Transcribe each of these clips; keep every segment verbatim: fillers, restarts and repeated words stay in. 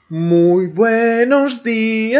Muy buenos días,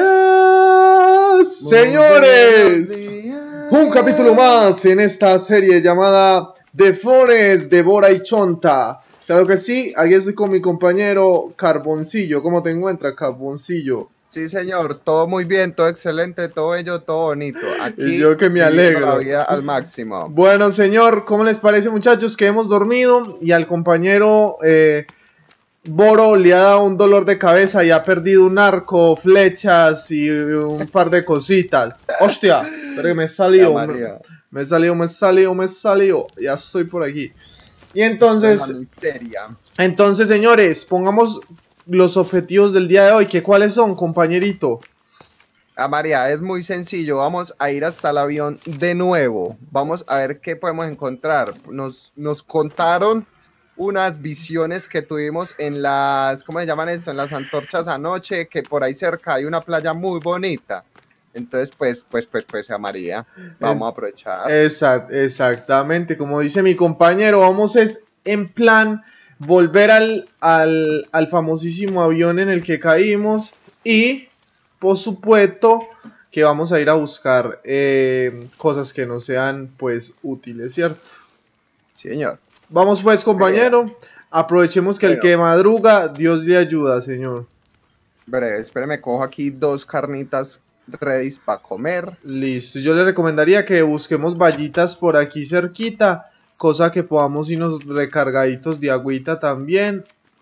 Muy señores. buenos días. Un capítulo más en esta serie llamada The Forest de Bora y Chonta. Claro que sí, aquí estoy con mi compañero Carboncillo. ¿Cómo te encuentras, Carboncillo? Sí, señor, todo muy bien, todo excelente, todo bello, todo bonito. Y Aquí yo que me viviendo la alegro. vida al máximo. Bueno, señor, ¿cómo les parece, muchachos, que hemos dormido y al compañero eh, Boro le ha dado un dolor de cabeza y ha perdido un arco, flechas y un par de cositas? Hostia, pero que me salió, me, me salió, me salió, me salió. Ya estoy por aquí. Y entonces, La misteria. entonces, señores, pongamos los objetivos del día de hoy. ¿Qué cuáles son, compañerito? Ah, María, es muy sencillo. Vamos a ir hasta el avión de nuevo. Vamos a ver qué podemos encontrar. Nos, nos contaron unas visiones que tuvimos en las, ¿cómo se llaman esto? En las antorchas anoche, que por ahí cerca hay una playa muy bonita. Entonces, pues, pues, pues, pues, a María, vamos a aprovechar. Exact, exactamente, como dice mi compañero, vamos es en plan volver al, al, al famosísimo avión en el que caímos y, por supuesto, que vamos a ir a buscar eh, cosas que no sean, pues, útiles, ¿cierto? Sí, señor. Vamos pues, compañero, aprovechemos que Bueno. el que madruga, Dios le ayuda, señor. Breve, espérame, cojo aquí dos carnitas ready para comer. Listo, yo le recomendaría que busquemos vallitas por aquí cerquita, cosa que podamos irnos recargaditos de agüita también.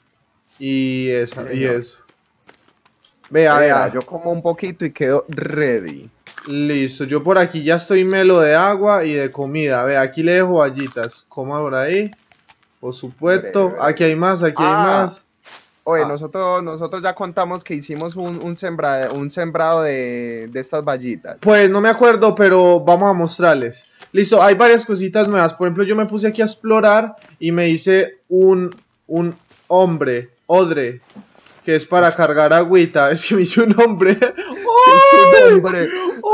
Y esa, Sí, y señor. eso. Vea, Vea, vea. yo como un poquito y quedo ready. Listo, yo por aquí ya estoy melo de agua y de comida. Vea, aquí le dejo vallitas. Coma por ahí. Por supuesto. Breve, Aquí breve. hay más, aquí hay Ah, más. oye, Ah. nosotros, nosotros ya contamos que hicimos un, un, sembra, un sembrado de, de estas vallitas. Pues no me acuerdo, pero vamos a mostrarles. Listo, hay varias cositas nuevas. Por ejemplo, yo me puse aquí a explorar y me hice un, un hombre, odre, que es para cargar agüita. Es que me hice un hombre. Sí, su nombre.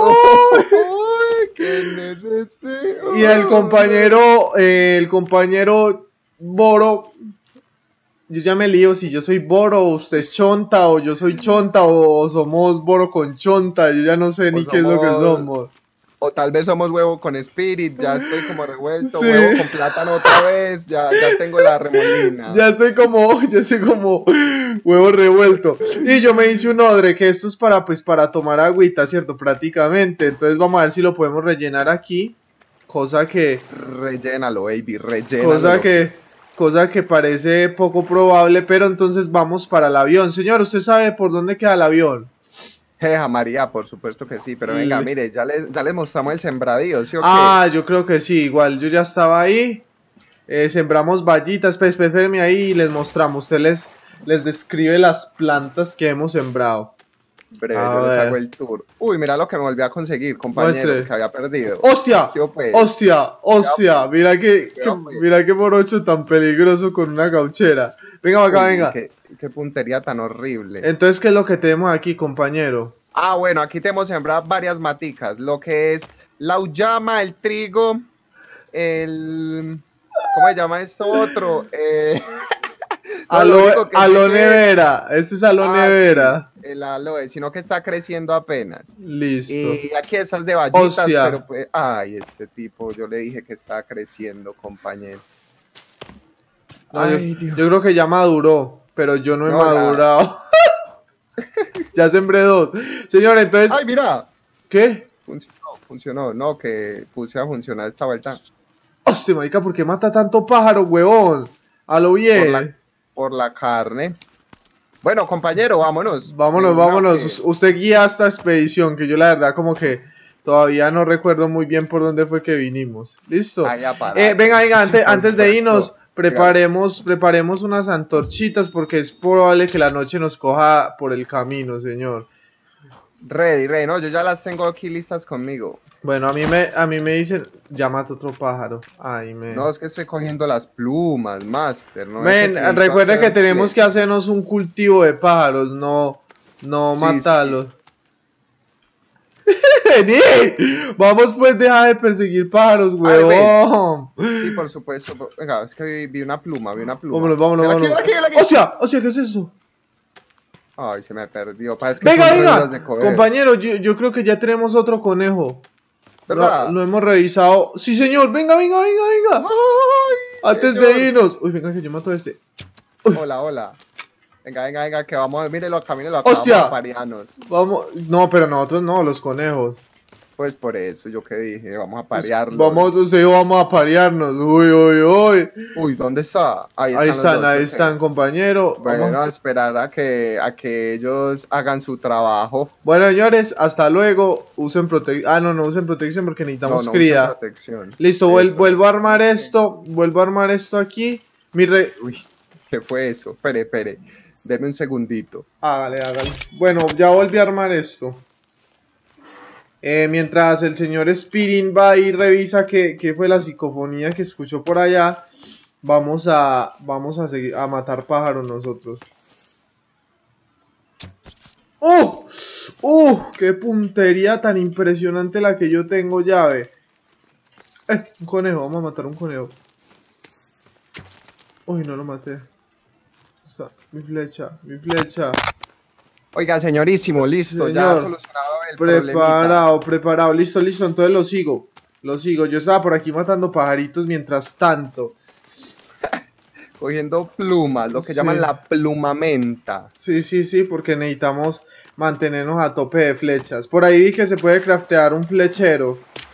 ¡Ay! ¡Qué necesidad! Y el compañero, eh, el compañero Boro, yo ya me lío si yo soy Boro, o usted es Chonta, o yo soy Chonta, o somos Boro con Chonta. Yo ya no sé ni O qué es lo que somos, somos. o tal vez somos huevo con Spirit, ya estoy como revuelto, Sí. huevo con plátano otra vez, ya, ya tengo la remolina. Ya estoy como, ya estoy como huevo revuelto. Y yo me hice un odre, que esto es para, pues, para tomar agüita, ¿cierto? Prácticamente. Entonces vamos a ver si lo podemos rellenar aquí. Cosa que, Rellénalo, baby, rellénalo. cosa que, cosa que parece poco probable, pero entonces vamos para el avión. Señor, ¿usted sabe por dónde queda el avión? Jeja, María, por supuesto que sí, pero venga, Le... mire, ya les, ya les mostramos el sembradío, ¿sí o qué? Ah, yo creo que sí, igual, yo ya estaba ahí. Eh, sembramos vallitas, pues, espérenme ahí y les mostramos. Usted les, les describe las plantas que hemos sembrado. Breve, A yo les ver. hago el tour. Uy, mira lo que me volví a conseguir, compañero, Muestre. que había perdido. ¡Hostia! Yo, pues, ¡Hostia! ¡Hostia! Mira que, que Yo, pues. mira que morocho tan peligroso con una gauchera. Venga acá, Uy, venga. Qué, qué puntería tan horrible. Entonces, ¿qué es lo que tenemos aquí, compañero? Ah, bueno, aquí tenemos sembrado varias maticas, lo que es la uyama, el trigo, el... ¿Cómo se llama esto otro? Eh... no, lo Aloe, único que sé aloe que nevera. Este es aloe Ah, nevera. sí, el aloe, sino que está creciendo apenas. Listo. Y aquí estas de vallitas, Hostia. pero pues, ay, este tipo, yo le dije que está creciendo, compañero. No, Ay, yo, Dios. yo creo que ya maduró, pero yo no he No, ya. madurado. Ya sembré dos. Señor, entonces... Ay, mira. ¿Qué? Funcionó, funcionó. No, que puse a funcionar esta vuelta. Hostia, marica, ¿por qué mata tanto pájaro, huevón? A lo bien. Por la, por la carne. Bueno, compañero, vámonos. Vámonos, De una, vámonos. ¿o Us- Usted guía esta expedición, que yo la verdad como que todavía no recuerdo muy bien por dónde fue que vinimos. ¿Listo? Ahí aparato. Eh, venga, venga, antes, Por antes de supuesto. irnos, preparemos, preparemos unas antorchitas porque es probable que la noche nos coja por el camino, señor. Ready, ready. No, yo ya las tengo aquí listas conmigo. Bueno, a mí me, a mí me dicen, ya mata otro pájaro. Ay, men. No, es que estoy cogiendo las plumas, master. ¿No? Men, Es que recuerde que hacer tenemos que flecha. hacernos un cultivo de pájaros, no, no Sí, matarlos. Vení, vamos pues, deja de perseguir pájaros, Ay, huevón. Sí, por supuesto. Venga, es que vi, vi una pluma, vi una pluma. Vámonos, vámonos, Mira aquí, vámonos. mira aquí, mira aquí. ¡Hostia! ¡Hostia! ¿Qué es eso? Ay, se me perdió. Parece que Venga, son venga, ruidos de coger. compañero, yo, yo creo que ya tenemos otro conejo. ¿Verdad? Lo, lo hemos revisado. Sí, señor, venga, venga, venga, venga. Ay, Antes señor. de irnos. Uy, venga, que yo mato a este. Hola, hola. Venga, venga, venga, que vamos, mírelo acá, mírelo acá, ¡Hostia! vamos a parearnos. Vamos, no, pero nosotros no, los conejos. Pues por eso, yo que dije, vamos a parearlos. Vamos, usted dijo, vamos a parearnos. Uy, uy, uy. Uy, ¿dónde está? Ahí están, Ahí los están, dos, ahí ok. están, compañero. Bueno, Vamos. a esperar a que, a que ellos hagan su trabajo. Bueno, señores, hasta luego. Usen protección. Ah, no, no usen protección porque No, necesitamos no cría. usen protección. Listo, vuel- Eso. vuelvo a armar esto. Vuelvo a armar esto aquí. Mi re... Uy, ¿qué fue eso? Espere, espere. Deme un segundito. Hágale, hágale. Bueno, ya volví a armar esto. Eh, mientras el señor Spirin va y revisa qué, qué fue la psicofonía que escuchó por allá, vamos a vamos a seguir a matar pájaros nosotros. ¡Oh! ¡Uh! ¡Qué puntería tan impresionante la que yo tengo, llave! Eh, un conejo, vamos a matar un conejo. Uy, no lo maté. Está, mi flecha, mi flecha. Oiga, señorísimo, listo, ya Señor, solucionado el problemita. Preparado, preparado, listo, listo, entonces lo sigo. Lo sigo, yo estaba por aquí matando pajaritos mientras tanto. Cogiendo plumas, lo que Sí. llaman la plumamenta. Sí, sí, sí, porque necesitamos mantenernos a tope de flechas. Por ahí vi que se puede craftear un flechero.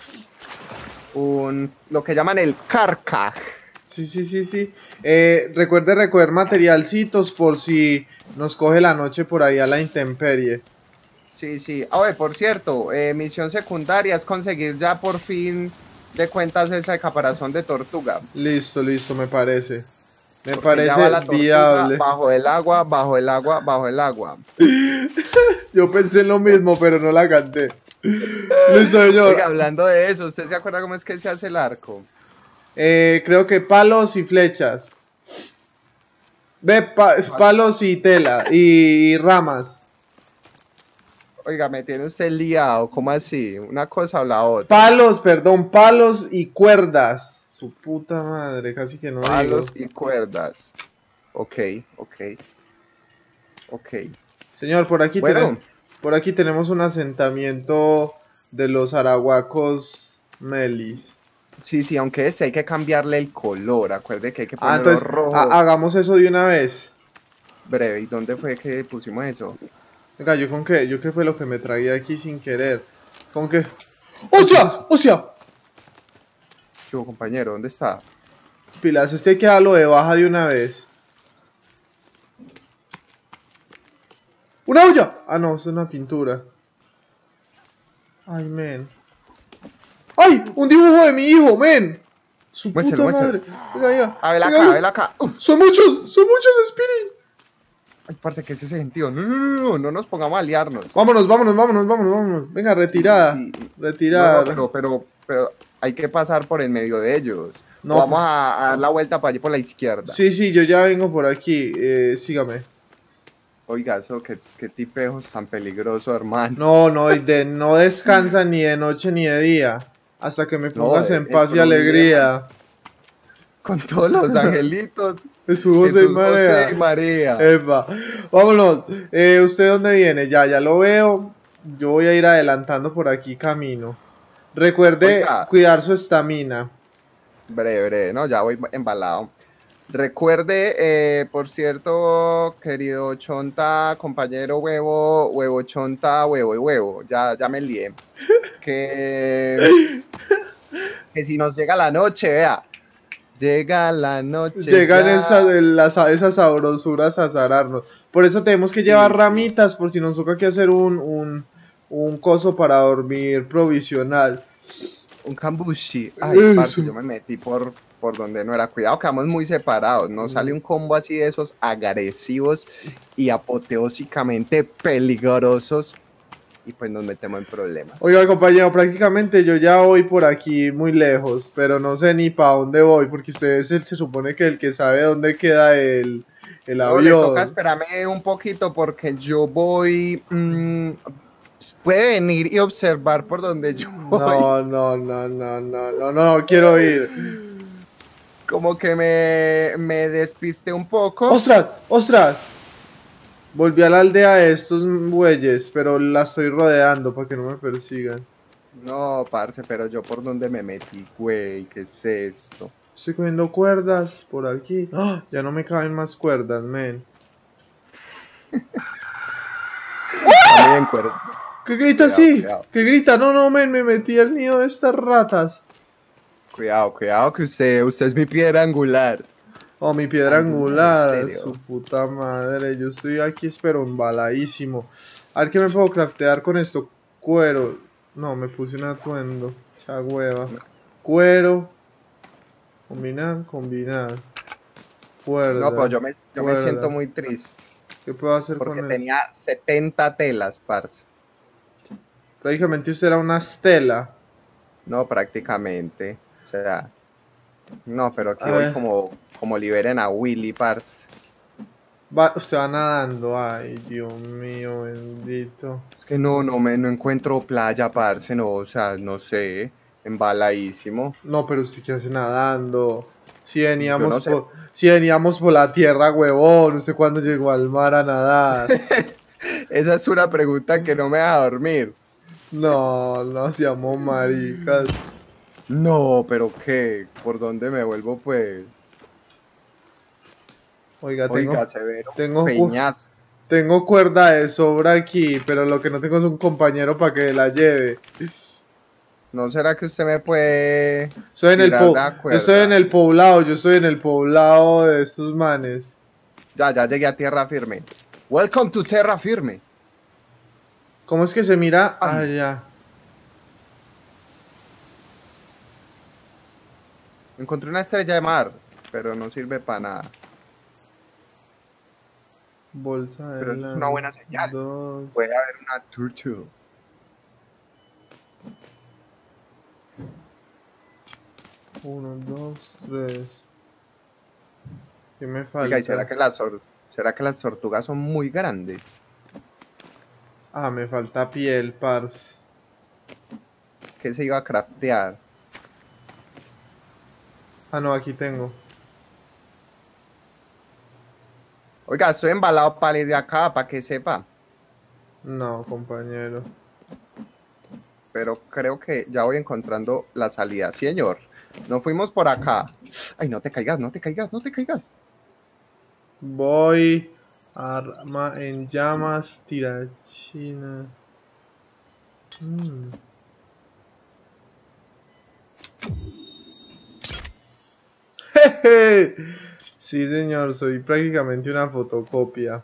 Un, lo que llaman el carcaj. Sí, sí, sí, sí. Eh, recuerde recoger materialcitos por si nos coge la noche por ahí a la intemperie. Sí, sí. Oye, por cierto, eh, misión secundaria es conseguir ya por fin de cuentas esa caparazón de tortuga. Listo, listo, me parece. Me Porque parece ya va la tortuga viable. bajo el agua, bajo el agua, bajo el agua. Yo pensé en lo mismo, pero no la canté. Listo, señor. Oiga, hablando de eso, ¿usted se acuerda cómo es que se hace el arco? Eh, creo que palos y flechas. Ve, pa- palos y tela y, y ramas. Oiga, me tiene usted liado, ¿cómo así? Una cosa o la otra. Palos, perdón, palos y cuerdas. Su puta madre, casi que no Palos digo. y cuerdas. Ok, ok. Ok. Señor, por aquí, Bueno. tenemos, por aquí tenemos un asentamiento de los arahuacos melis. Sí, sí, aunque ese hay que cambiarle el color. Acuerde que hay que Ah, ponerlo entonces rojo. ha- hagamos eso de una vez. Breve, ¿y dónde fue que pusimos eso? Venga, ¿yo con qué? ¿Yo qué fue lo que me traía aquí sin querer? ¿Con qué? ¡Hostia! ¡Hostia! Yo, compañero, ¿dónde está? Pilas, este hay que darlo de baja de una vez. ¡Una olla! Ah, no, es una pintura. Ay, men. ¡Ay! ¡Un dibujo de mi hijo, men! Su Muéstralo, puta muéstralo. madre. Venga, venga. A ver venga, acá, a venga. ver acá. Uh, Son muchos, son muchos, Spirit. Ay, parce, ¿qué es ese sentido? No, no, no, no, no nos pongamos a liarnos. Vámonos, vámonos, vámonos, vámonos, vámonos. Venga, retirada. Sí, sí, sí. Retirada. No, no, pero, pero, pero hay que pasar por en medio de ellos. No. O vamos a, a dar la vuelta para allí por la izquierda. Sí, sí, yo ya vengo por aquí. Eh, sígame. Oiga, eso, qué, qué tipejos tan peligroso, hermano. No, no, y de, no descansa ni de noche ni de día. Hasta que me pongas eh, en el paz y problema- alegría. Con todos los angelitos. Jesús, José y Jesús, María. José y María. Epa. Vámonos. Eh, ¿usted dónde viene? Ya, ya lo veo. Yo voy a ir adelantando por aquí camino. Recuerde Oiga. cuidar su estamina. Breve, breve, no, ya voy embalado. Recuerde, eh, por cierto, querido Chonta, compañero huevo, huevo Chonta, huevo y huevo, ya, ya me lié. Que, que si nos llega la noche, vea, llega la noche. Llegan ya. esas, las, esas sabrosuras a zararnos. Por eso tenemos que Sí, llevar sí. ramitas, por si nos toca que hacer un, un, un coso para dormir provisional. Un cambushi. Ay, Eso. parce, yo me metí por, por donde no era. Cuidado, quedamos muy separados. Nos sale un combo así de esos agresivos y apoteósicamente peligrosos. Y pues nos metemos en problemas. Oiga, compañero, prácticamente yo ya voy por aquí muy lejos, pero no sé ni para dónde voy, porque usted es el- se supone que el que sabe dónde queda el, el No, le avión. toca esperarme un poquito porque yo voy. mm, puede venir y observar por donde yo voy. No, no, no, no, no, no, no, quiero ir. Como que me, me despiste un poco. ¡Ostras! ¡Ostras! Volví a la aldea de estos bueyes, pero la estoy rodeando para que no me persigan. No, parce, pero yo por dónde me metí, güey, ¿qué es esto? Estoy cogiendo cuerdas por aquí. ¡Ah! Ya no me caben más cuerdas, men. También cuerda. ¿Qué grita Cuidado, así? cuidado. ¿Qué grita? No, no, men, me metí al nido de estas ratas. Cuidado, cuidado que usted, usted es mi piedra angular. Oh, mi piedra Angular, angular, ¿en serio? su puta madre. Yo estoy aquí, espero, embaladísimo. A ver qué me puedo craftear con esto. Cuero. No, me puse un atuendo. Esa hueva. Cuero. Combinar, combinar. Cuerda. No, pero yo me, yo me cuerda. siento muy triste. ¿Qué puedo hacer Porque con esto? tenía setenta telas, parce. Prácticamente usted era una estela. No, prácticamente. O sea. No, pero aquí A voy ver. como, como liberen a Willy, parce. Va, usted va nadando. Ay, Dios mío, bendito. Es que no, no me no encuentro playa, parce, no, o sea, no sé, embaladísimo. No, pero usted qué hace nadando. Si veníamos, no sé. por, si veníamos por la tierra, huevón. ¿Usted cuándo llegó al mar a nadar? Esa es una pregunta que no me deja dormir. No, no seamos maricas. No, pero ¿qué? ¿Por dónde me vuelvo, pues? Oiga, tengo, Oiga, severo, tengo, cu- peñas. tengo cuerda de sobra aquí, pero lo que no tengo es un compañero para que la lleve. ¿No será que usted me puede Estoy en el tirar po- la cuerda? estoy en el poblado, yo estoy en el poblado de estos manes. Ya, ya llegué a tierra firme. Welcome to tierra firme. ¿Cómo es que se mira Ay. allá? Encontré una estrella de mar, pero no sirve para nada. Bolsa de Pero eso es una buena señal. dos. Puede haber una turtle. Uno, dos, tres. ¿Qué me falta? Oiga, ¿y será que las, or- será que las tortugas son muy grandes? Ah, me falta piel, parce. ¿Qué se iba a craftear? Ah, no, aquí tengo. Oiga, estoy embalado para ir de acá, para que sepa. No, compañero. Pero creo que ya voy encontrando la salida. Sí, señor. Nos fuimos por acá. Ay, no te caigas, no te caigas, no te caigas. Voy. Arma en llamas, tirachina. Mm. Jeje. Sí, señor, soy prácticamente una fotocopia.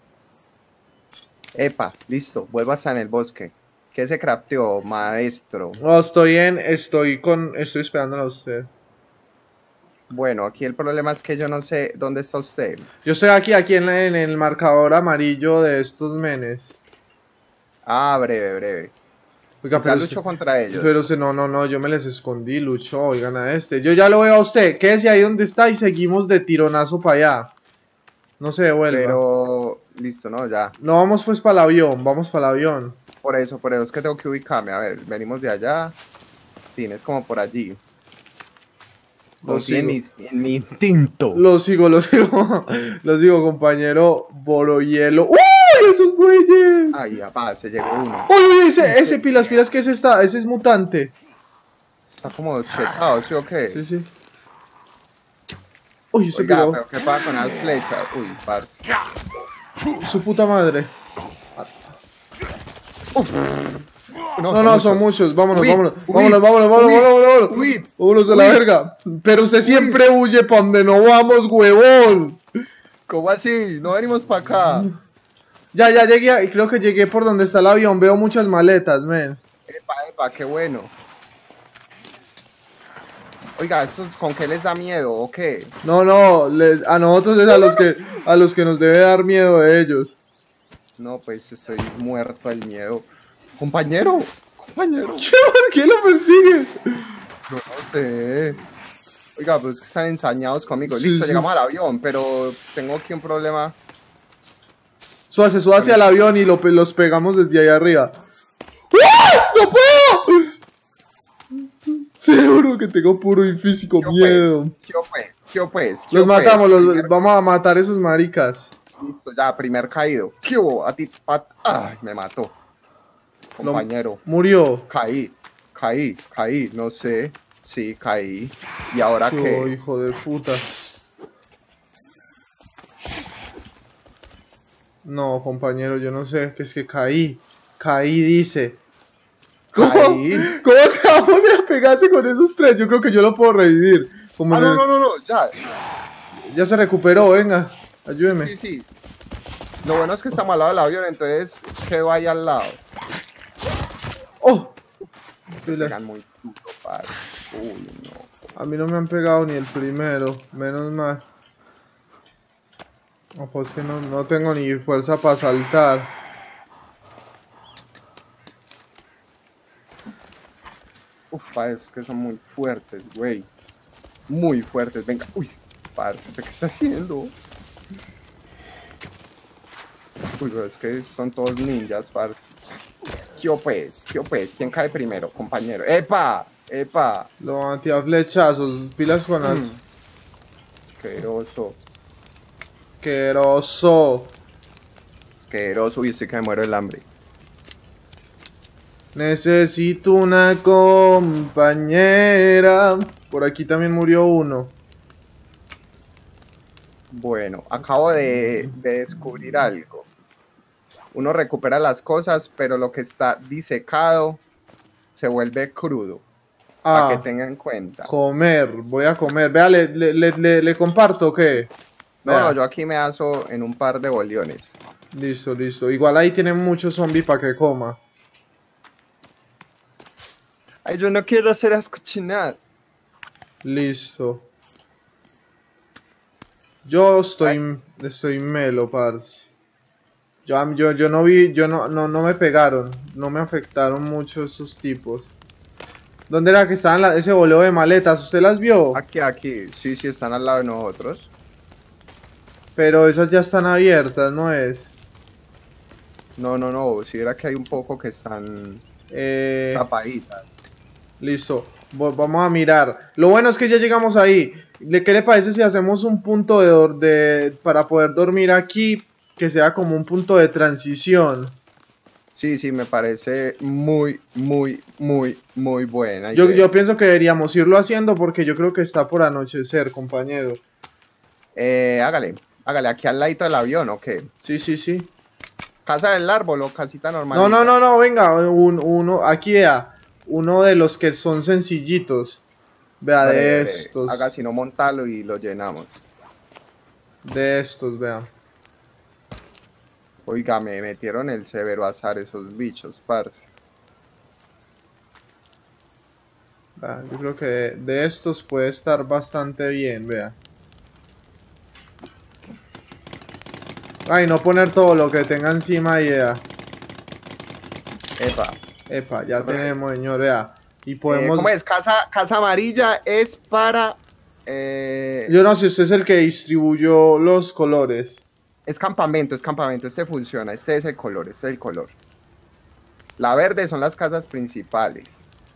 Epa, listo, vuelvo hasta en el bosque. ¿Qué se crafteó, maestro? No, estoy en, estoy con, estoy esperándolo a usted. Bueno, aquí el problema es que yo no sé dónde está usted. Yo estoy aquí, aquí en, la- en el marcador amarillo de estos menes. Ah, breve, breve. Oiga, Ya pero lucho usted, contra ellos. pero usted, no, no, no, yo me les escondí, luchó, oigan a este. Yo ya lo veo a usted, quédese ahí donde está y seguimos de tironazo para allá. No se devuelva. Pero, listo, no, ya. No, vamos pues para el avión, vamos para el avión. Por eso, por eso es que tengo que ubicarme. A ver, venimos de allá. Tienes como por allí. Lo Confía en sigo. mi, en mi instinto. Lo sigo, lo sigo, lo sigo, compañero Borohielo. ¡Uy, esos güeyes! Ay, apá, se llegó uno. Uy, ese, ese, pilas, pilas, ¿qué es esta? Ese es mutante. Está como chetado, ¿sí o qué? Sí, sí. Uy, ese Oiga, pegado. pero ¿qué pasa con las flechas? Uy, parce. Su puta madre. No, No, no, son muchos. Vámonos, Huid, vámonos. huid, Vámonos, vámonos, vámonos, huid, vámonos, vámonos. huid, Vámonos a la huid. verga. Pero usted siempre huye para donde no vamos, huevón. ¿Cómo así? No venimos para acá. Ya, ya llegué. a- Creo que llegué por donde está el avión. Veo muchas maletas, men. Epa, epa, qué bueno. Oiga, ¿estos con qué les da miedo o qué? No, no. le- a nosotros es a los que a los que nos debe dar miedo de ellos. No, pues estoy muerto del miedo. Compañero, compañero. ¿Por qué lo persigues? No, no sé. Oiga, pues que están ensañados conmigo. Sí, Listo, sí. llegamos al avión, pero tengo aquí un problema. Suace, suace al avión y lo, pe- los pegamos desde ahí arriba. ¡Ah! ¡No puedo! Seguro que tengo puro y físico ¿Qué miedo. pues? ¿Qué pues? ¿Qué pues? ¿Qué Los pues? matamos, los, Primero- vamos a matar esos maricas. Listo, ya, primer caído. ¿Qué a ti? A... Ay, me mató. Compañero. Lo... Murió. Caí, caí, caí, no sé. Sí, caí. ¿Y ahora Yo, qué? hijo de puta. No, compañero, yo no sé, que es que caí. Caí, dice. ¿Cómo? Caí. ¿Cómo se va a volver a pegarse con esos tres? Yo creo que yo lo puedo revivir. Como Ah, en no, el... no, no, no, ya. Ya se recuperó, venga. Ayúdeme. Sí, sí. Lo bueno es que está mal al lado del avión, entonces quedó ahí al lado. ¡Oh! Pegan muy duro, padre. Uy, no. A mí no me han pegado ni el primero, menos mal. No, pues que no, no tengo ni fuerza para saltar. Uf, padre, es que son muy fuertes, güey. Muy fuertes, venga. Uy, padre, ¿usted qué está haciendo? Uy, pero es que son todos ninjas, padre. ¿Qué pues? ¿Qué pues? ¿Quién cae primero, compañero? ¡Epa! ¡Epa! Lo anti a flechazos, pilas con las... Mm. Asqueroso. Asqueroso. Asqueroso. Y estoy que me muero del hambre. Necesito una compañera. Por aquí también murió uno. Bueno, acabo de, de descubrir algo. Uno recupera las cosas, pero lo que está disecado se vuelve crudo. Ah, Para que tengan en cuenta. comer, voy a comer. Vea, ¿le, le, le, le, le comparto o qué? No, Vea. no, yo aquí me aso en un par de boliones. Listo, listo. Igual ahí tienen muchos zombies para que coma. Ay, yo no quiero hacer las cochinadas. Listo. Yo estoy, estoy melo, parce. Yo, yo, yo no vi, yo no, no, no me pegaron. No me afectaron mucho esos tipos. ¿Dónde era que estaban la, ese boleo de maletas? ¿Usted las vio? Aquí, aquí. Sí, sí, están al lado de nosotros. Pero esas ya están abiertas, ¿no es? No, no, no. Si era que hay un poco que están Eh, tapaditas. listo. Vo- Vamos a mirar. Lo bueno es que ya llegamos ahí. ¿Le- ¿Qué le parece si hacemos un punto de, dor- de para poder dormir aquí? Que sea como un punto de transición. Sí, sí, me parece muy, muy, muy, muy buena Yo, idea. yo pienso que deberíamos irlo haciendo porque yo creo que está por anochecer, compañero. Eh, hágale, hágale. Aquí al ladito del avión, ¿o qué? Sí, sí, sí. Casa del árbol o casita normal. No, no, no, no, venga. Un, uno, aquí vea. Uno de los que son sencillitos. Vea, de estos. Haga si no montarlo y lo llenamos. De estos, vea. Oiga, me metieron el severo azar esos bichos, parce. Vea, yo creo que de, de estos puede estar bastante bien, vea. Ay, no poner todo lo que tenga encima y vea. Epa. Epa, ya Bueno. tenemos, señor, vea. Y Eh, podemos... ¿Cómo es? Casa, casa amarilla es para... eh, Yo no sé, usted es el que distribuyó los colores. Es campamento, es campamento. Este funciona. Este es el color, este es el color. La verde son las casas principales.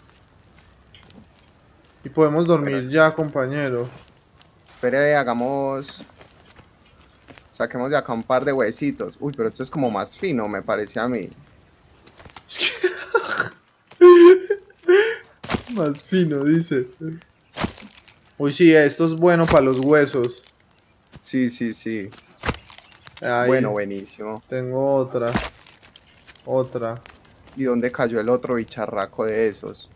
Y podemos dormir Pero- ya, compañero. Espere, hagamos... Saquemos de acá un par de huesitos. Uy, pero esto es como más fino, me parece a mí. Más fino, dice. Uy, sí, esto es bueno para los huesos. Sí, sí, sí. Ahí, Bueno, buenísimo. tengo otra. Otra. ¿Y dónde cayó el otro bicharraco de esos?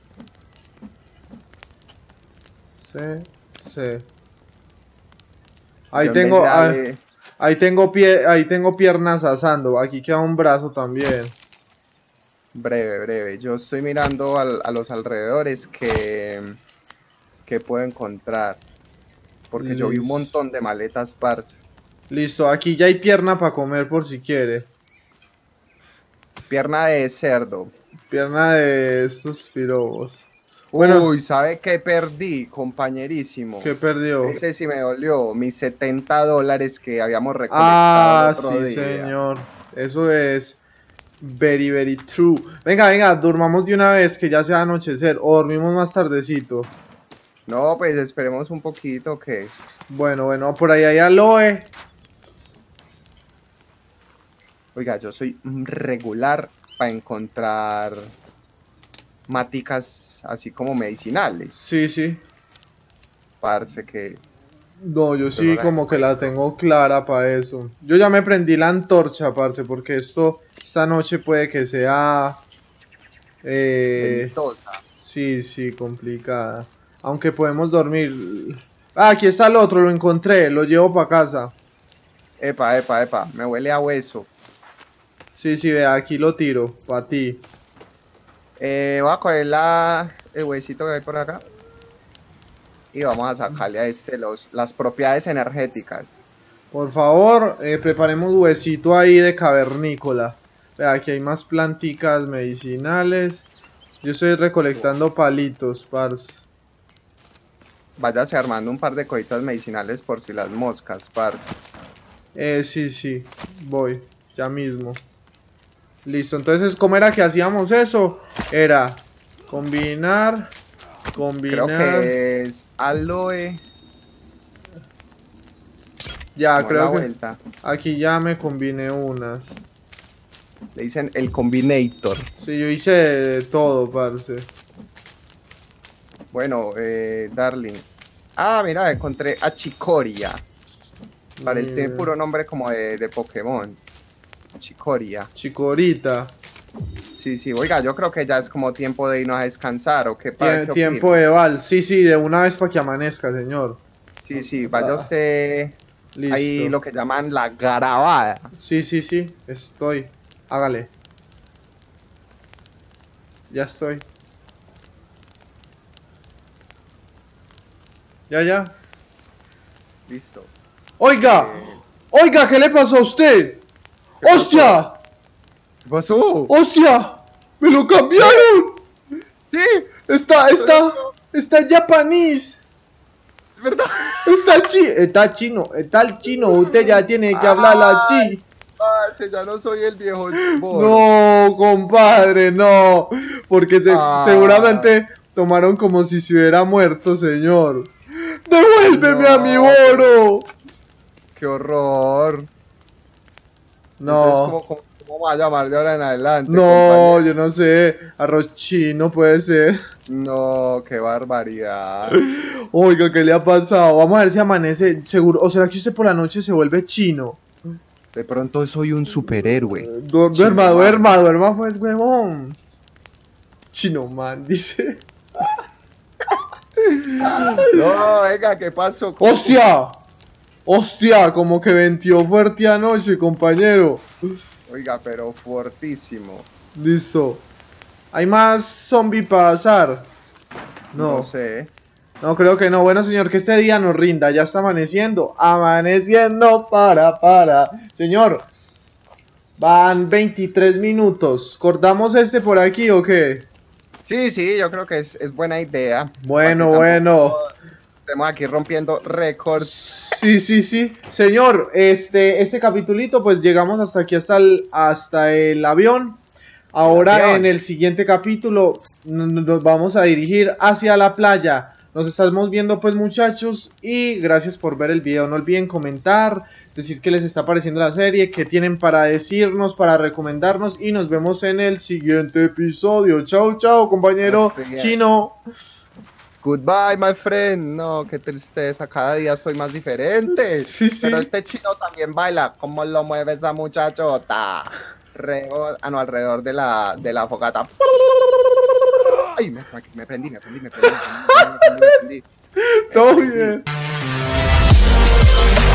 Sí, sí. Ahí Yo en vez tengo, de ah, darle- ahí tengo pie, ahí tengo piernas asando. Aquí queda un brazo también. Breve, breve. Yo estoy mirando al- a los alrededores que, que puedo encontrar. Porque yo vi un Listo. montón de maletas, parce. Listo, aquí ya hay pierna para comer por si quiere. Pierna de cerdo. Pierna de estos pirobos. Bueno. Uy, ¿sabe qué perdí, compañerísimo? ¿Qué perdió? Ese sí me dolió. Mis setenta dólares que habíamos recolectado Ah, el otro sí, día. señor. Eso es very, very true. Venga, venga, durmamos de una vez que ya se va a anochecer. O dormimos más tardecito. No, pues esperemos un poquito que... Bueno, bueno, por ahí hay aloe. Oiga, yo soy regular para encontrar maticas así como medicinales. Sí, sí. Parce que... No, yo sí no la como que la encuentro. tengo clara para eso. Yo ya me prendí la antorcha, parce, porque esto, esta noche puede que sea... Eh, Ventosa. sí, sí, complicada. Aunque podemos dormir. Ah, aquí está el otro, lo encontré, lo llevo para casa. Epa, epa, epa, me huele a hueso. Sí, sí, vea, aquí lo tiro, para ti. Eh, voy a coger la, el huesito que hay por acá. Y vamos a sacarle a este los, las propiedades energéticas. Por favor, eh, preparemos huesito ahí de cavernícola. Vea, aquí hay más planticas medicinales. Yo estoy recolectando palitos, parce. Váyase armando un par de cositas medicinales por si las moscas, parce. Eh, sí, sí, voy, ya mismo. Listo, entonces, ¿cómo era que hacíamos eso? Era combinar, combinar. Creo que es aloe. Ya, Como la creo que vuelta. aquí ya me combiné unas. Le dicen el combinator. Sí, yo hice de todo, parce. Bueno, eh, darling. Ah, mira, encontré a Chicoria. Parece tiene Mm, puro nombre como de, de Pokémon. Chicoria. Chicorita. Sí, sí, oiga, yo creo que ya es como tiempo de irnos a descansar, ¿o qué, pa- Tie- qué tiempo opina? de Val. Sí, sí, de una vez para que amanezca, señor. Sí, sí, vaya Ah, usted ahí listo. lo que llaman la garabada. Sí, sí, sí, estoy. Hágale. Ya estoy. Ya, ya. Listo. Oiga, Eh, oiga, ¿qué le pasó a usted? ¿qué pasó? ¡Hostia! ¿Qué pasó? ¡Hostia! ¡Me lo cambiaron! Sí, Está, está, está en japonés. es verdad. Está chi, está chino, está el chino. Usted ya tiene que hablar Ay, así. parce, ya no soy el viejo Bor. No, compadre, no. Porque se, Ah. seguramente tomaron como si se hubiera muerto, señor. ¡Devuélveme No, a mi Boro! Qué horror. Entonces, No, ¿cómo, cómo, cómo va a llamar de ahora en adelante, no, compañero? yo no sé. Arroz chino puede ser. No, qué barbaridad. Oiga, ¿qué le ha pasado? Vamos a ver si amanece seguro. ¿O será que usted por la noche se vuelve chino? De pronto soy un superhéroe. Du- Chino duerma, man. duerma, duerma, pues, huevón. Chino man, dice. No, venga, ¿qué pasó? ¿Cómo- ¡Hostia! ¡Hostia! Como que ventió fuerte anoche, compañero. Oiga, pero fortísimo. Listo. ¿Hay más zombie para pasar? No, No. sé. No, creo que no. Bueno, señor, que este día nos rinda. Ya está amaneciendo. Amaneciendo para, para. Señor, van veintitrés minutos. ¿Cortamos este por aquí o qué? Sí, sí, yo creo que es, es buena idea. Bueno, Para que bueno. tampoco estemos aquí rompiendo récords. Sí, sí, sí. Señor, este, este capitulito, pues llegamos hasta aquí, hasta el, hasta el avión. Ahora avión. en el siguiente capítulo n- nos vamos a dirigir hacia la playa. Nos estamos viendo pues muchachos y gracias por ver el video. No olviden comentar, decir qué les está pareciendo la serie, qué tienen para decirnos, para recomendarnos y nos vemos en el siguiente episodio. Chao, chao, compañero Hasta bien. chino. Goodbye, my friend. No, qué tristeza. Cada día soy más diferente. Sí, sí. Pero este chino también baila. ¿Cómo lo mueve esa muchachota? Reo, ah, no, alrededor de la, de la fogata. Ay, me, me prendí, me prendí, me prendí, me prendí, me prendí, me prendí, me prendí. Todo Me prendí. bien.